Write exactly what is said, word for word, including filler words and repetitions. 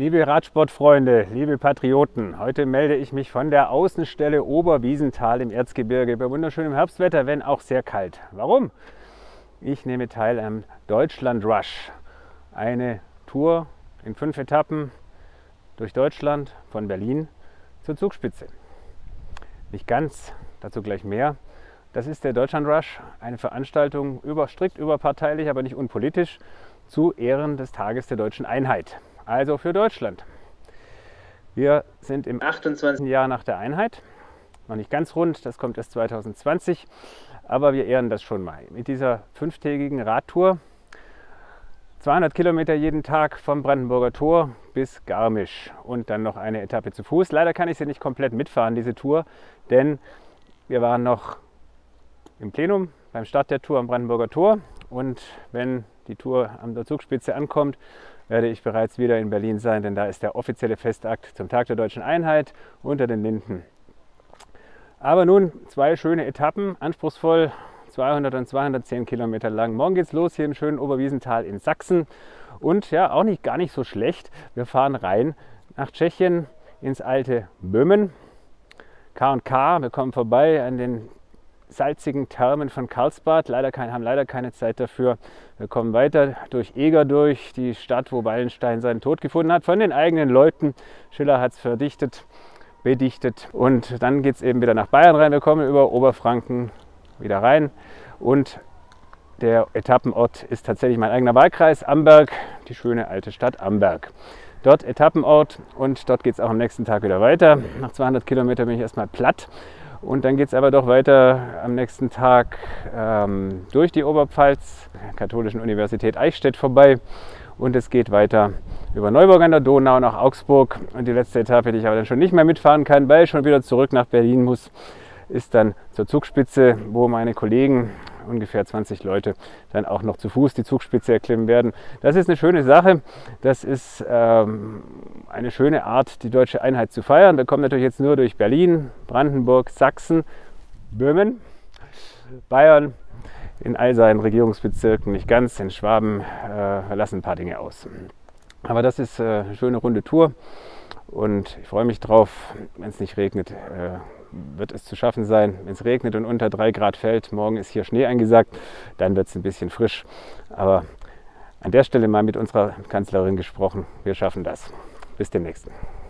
Liebe Radsportfreunde, liebe Patrioten, heute melde ich mich von der Außenstelle Oberwiesenthal im Erzgebirge bei wunderschönem Herbstwetter, wenn auch sehr kalt. Warum? Ich nehme teil am Deutschland Rush, eine Tour in fünf Etappen durch Deutschland von Berlin zur Zugspitze. Nicht ganz, dazu gleich mehr. Das ist der Deutschland Rush, eine Veranstaltung über, strikt überparteilich, aber nicht unpolitisch, zu Ehren des Tages der deutschen Einheit. Also für Deutschland. Wir sind im achtundzwanzigsten Jahr nach der Einheit, noch nicht ganz rund, das kommt erst zweitausendzwanzig, aber wir ehren das schon mal. Mit dieser fünftägigen Radtour, zweihundert Kilometer jeden Tag vom Brandenburger Tor bis Garmisch und dann noch eine Etappe zu Fuß. Leider kann ich sie nicht komplett mitfahren, diese Tour, denn wir waren noch im Plenum beim Start der Tour am Brandenburger Tor, und wenn die Tour an der Zugspitze ankommt, werde ich bereits wieder in Berlin sein, denn da ist der offizielle Festakt zum Tag der deutschen Einheit unter den Linden. Aber nun zwei schöne Etappen, anspruchsvoll, zweihundert und zweihundertzehn Kilometer lang. Morgen geht's los hier im schönen Oberwiesenthal in Sachsen und ja, auch nicht gar nicht so schlecht. Wir fahren rein nach Tschechien ins alte Böhmen, K und K. Wir kommen vorbei an den salzigen Thermen von Karlsbad, leider kein, haben leider keine Zeit dafür. Wir kommen weiter durch Eger durch, die Stadt, wo Wallenstein seinen Tod gefunden hat, von den eigenen Leuten. Schiller hat es verdichtet, bedichtet, und dann geht es eben wieder nach Bayern rein. Wir kommen über Oberfranken wieder rein und der Etappenort ist tatsächlich mein eigener Wahlkreis, Amberg, die schöne alte Stadt Amberg. Dort Etappenort, und dort geht es auch am nächsten Tag wieder weiter. Nach zweihundert Kilometern bin ich erstmal platt. Und dann geht es aber doch weiter am nächsten Tag ähm, durch die Oberpfalz, der Katholischen Universität Eichstätt vorbei, und es geht weiter über Neuburg an der Donau nach Augsburg. Und die letzte Etappe, die ich aber dann schon nicht mehr mitfahren kann, weil ich schon wieder zurück nach Berlin muss, ist dann zur Zugspitze, wo meine Kollegen, ungefähr zwanzig Leute, dann auch noch zu Fuß die Zugspitze erklimmen werden. Das ist eine schöne Sache, das ist ähm, eine schöne Art, die deutsche Einheit zu feiern. Wir kommen natürlich jetzt nur durch Berlin, Brandenburg, Sachsen, Böhmen, Bayern, in all seinen Regierungsbezirken nicht ganz, in Schwaben äh, lassen ein paar Dinge aus. Aber das ist äh, eine schöne runde Tour und ich freue mich drauf, wenn es nicht regnet. Äh, wird es zu schaffen sein. Wenn es regnet und unter drei Grad fällt, morgen ist hier Schnee eingesackt, dann wird es ein bisschen frisch. Aber an der Stelle mal mit unserer Kanzlerin gesprochen, wir schaffen das. Bis demnächst.